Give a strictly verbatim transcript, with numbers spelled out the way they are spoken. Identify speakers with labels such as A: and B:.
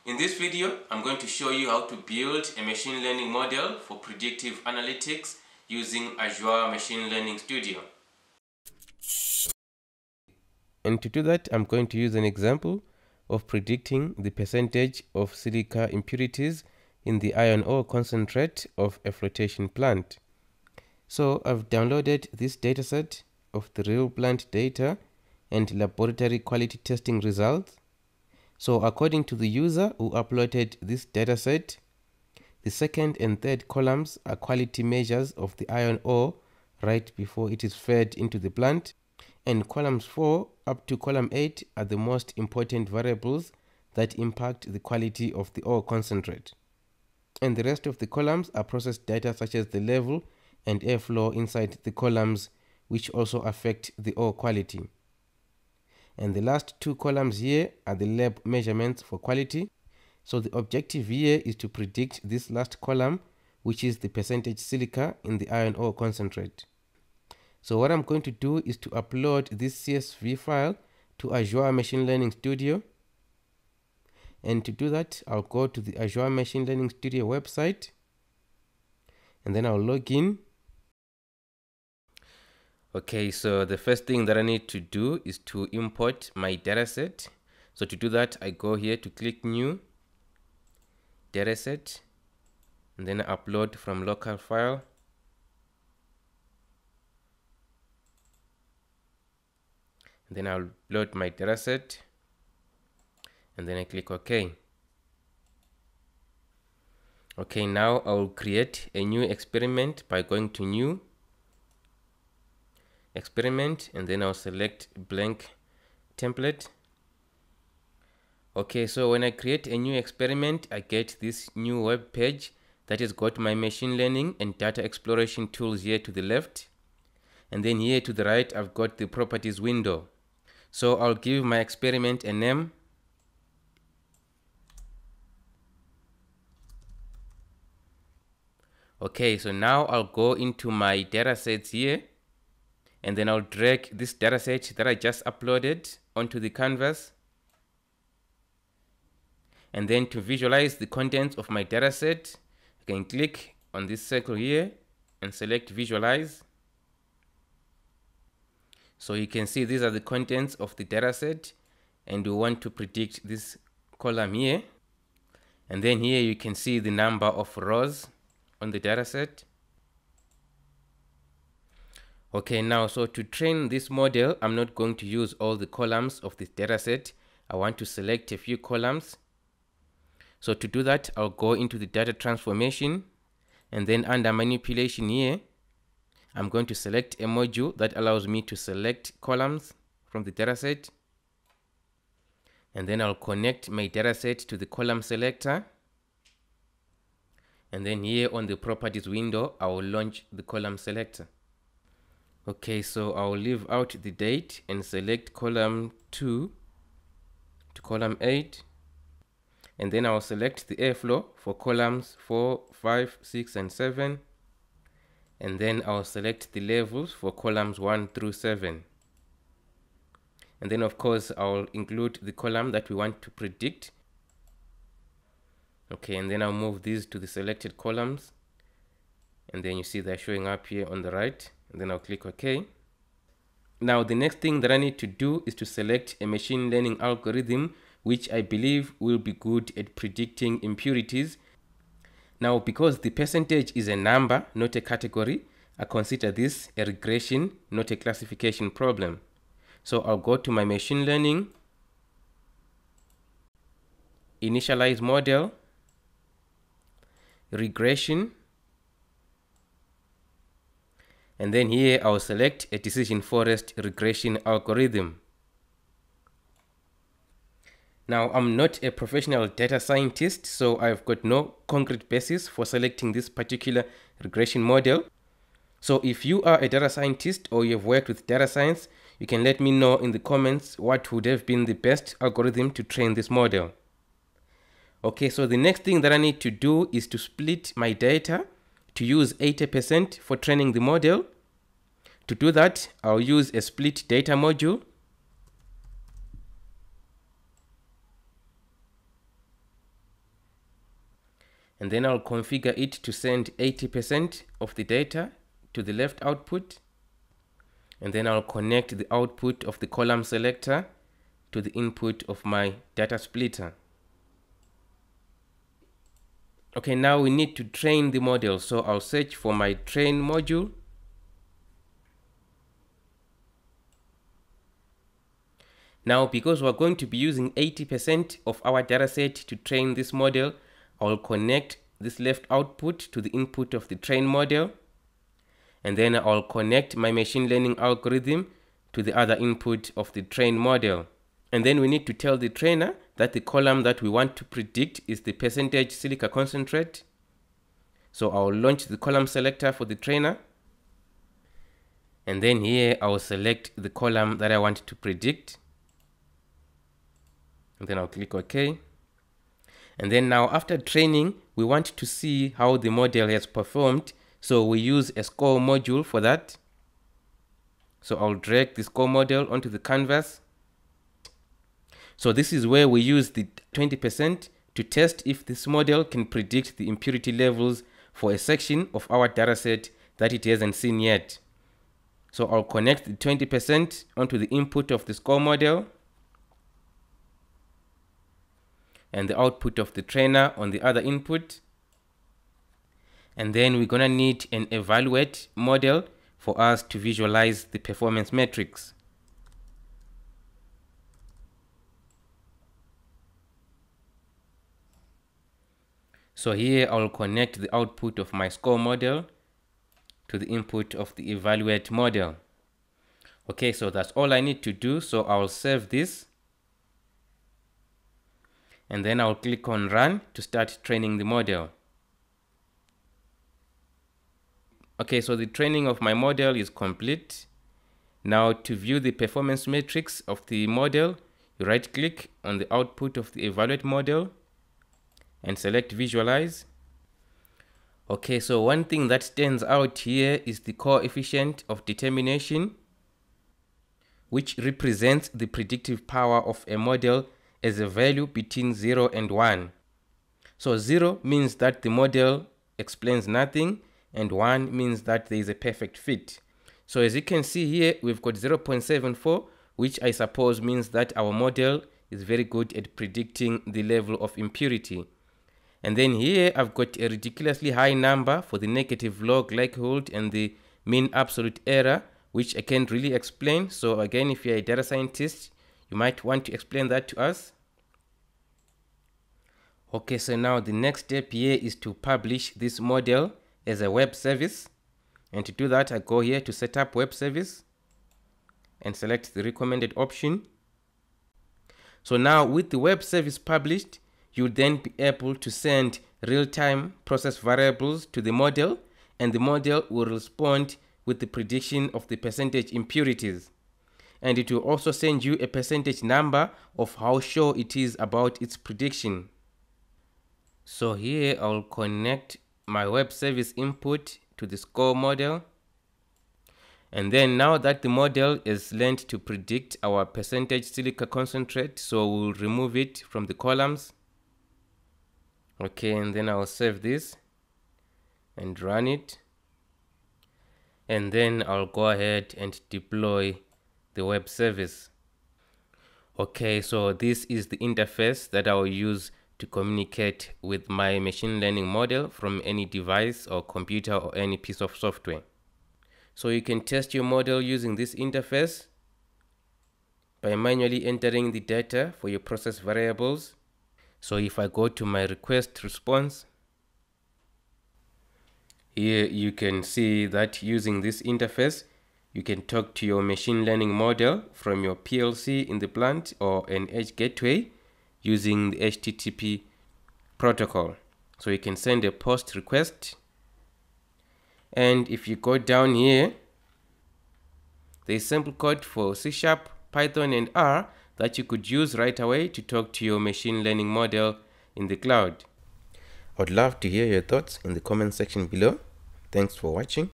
A: In this video, I'm going to show you how to build a machine learning model for predictive analytics using Azure Machine Learning Studio. And to do that, I'm going to use an example of predicting the percentage of silica impurities in the iron ore concentrate of a flotation plant. So I've downloaded this dataset of the real plant data and laboratory quality testing results. So according to the user who uploaded this dataset, the second and third columns are quality measures of the iron ore right before it is fed into the plant, and columns four up to column eight are the most important variables that impact the quality of the ore concentrate. And the rest of the columns are processed data such as the level and airflow inside the columns, which also affect the ore quality. And the last two columns here are the lab measurements for quality. So the objective here is to predict this last column, which is the percentage silica in the iron ore concentrate. So what I'm going to do is to upload this C S V file to Azure Machine Learning Studio. And to do that, I'll go to the Azure Machine Learning Studio website, and then I'll log in. Okay, so the first thing that I need to do is to import my dataset. So to do that, I go here to click New, Dataset, and then I upload from local file. And then I'll upload my dataset, and then I click OK. Okay, now I'll create a new experiment by going to New, Experiment, and then I'll select blank template. Okay, so when I create a new experiment, I get this new web page that has got my machine learning and data exploration tools here to the left. And then here to the right, I've got the properties window. So I'll give my experiment a name. Okay, so now I'll go into my datasets here, and then I'll drag this dataset that I just uploaded onto the canvas. And then to visualize the contents of my dataset, I can click on this circle here and select Visualize. So you can see these are the contents of the dataset, and we want to predict this column here. And then here you can see the number of rows on the dataset. Okay, now so to train this model, I'm not going to use all the columns of this dataset. I want to select a few columns. So to do that, I'll go into the data transformation, and then under manipulation here, I'm going to select a module that allows me to select columns from the dataset. And then I'll connect my dataset to the column selector. And then here on the properties window, I will launch the column selector. Okay, so I'll leave out the date and select column two to column eight. And then I'll select the airflow for columns four, five, six, and seven. And then I'll select the levels for columns one through seven. And then of course I'll include the column that we want to predict. Okay, and then I'll move these to the selected columns. And then you see they're showing up here on the right. And then I'll click OK. Now the next thing that I need to do is to select a machine learning algorithm which I believe will be good at predicting impurities. Now because the percentage is a number, not a category, I consider this a regression, not a classification problem. So I'll go to my machine learning, initialize model, regression, and then here I'll select a decision forest regression algorithm. Now, I'm not a professional data scientist, so I've got no concrete basis for selecting this particular regression model. So if you are a data scientist or you have worked with data science, you can let me know in the comments what would have been the best algorithm to train this model. Okay, so the next thing that I need to do is to split my data to use eighty percent for training the model. To do that, I'll use a split data module. And then I'll configure it to send eighty percent of the data to the left output. And then I'll connect the output of the column selector to the input of my data splitter. Okay, now we need to train the model. So I'll search for my train module. Now, because we're going to be using eighty percent of our dataset to train this model, I'll connect this left output to the input of the train model. And then I'll connect my machine learning algorithm to the other input of the train model. And then we need to tell the trainer that the column that we want to predict is the percentage silica concentrate. So I'll launch the column selector for the trainer. And then here I'll select the column that I want to predict. And then I'll click OK. And then now after training, we want to see how the model has performed. So we use a score module for that. So I'll drag the score model onto the canvas. So this is where we use the twenty percent to test if this model can predict the impurity levels for a section of our dataset that it hasn't seen yet. So I'll connect the twenty percent onto the input of the score model and the output of the trainer on the other input. And then we're gonna need an evaluate model for us to visualize the performance metrics. So here I'll connect the output of my score model to the input of the evaluate model. Okay, so that's all I need to do. So I'll save this. And then I'll click on run to start training the model. Okay, so the training of my model is complete. Now to view the performance metrics of the model, you right click on the output of the evaluate model and select visualize. Okay, so one thing that stands out here is the coefficient of determination, which represents the predictive power of a model as a value between zero and one. So zero means that the model explains nothing, and one means that there is a perfect fit. So as you can see here, we've got zero point seven four, which I suppose means that our model is very good at predicting the level of impurity. And then here I've got a ridiculously high number for the negative log likelihood and the mean absolute error, which I can't really explain. So again, if you're a data scientist, you might want to explain that to us. Okay, so now the next step here is to publish this model as a web service. And to do that, I go here to set up web service and select the recommended option. So now with the web service published, you'll then be able to send real-time process variables to the model, and the model will respond with the prediction of the percentage impurities. And it will also send you a percentage number of how sure it is about its prediction. So here I'll connect my web service input to the score model. And then now that the model is learned to predict our percentage silica concentrate, so we'll remove it from the columns. Okay, and then I'll save this and run it. And then I'll go ahead and deploy the web service. Okay, so this is the interface that I'll use to communicate with my machine learning model from any device or computer or any piece of software. So you can test your model using this interface by manually entering the data for your process variables. So if I go to my request response, here you can see that using this interface, you can talk to your machine learning model from your P L C in the plant or an edge gateway using the H T T P protocol. So you can send a post request. And if you go down here, there's sample code for C sharp, Python, and R that you could use right away to talk to your machine learning model in the cloud. I'd love to hear your thoughts in the comment section below. Thanks for watching.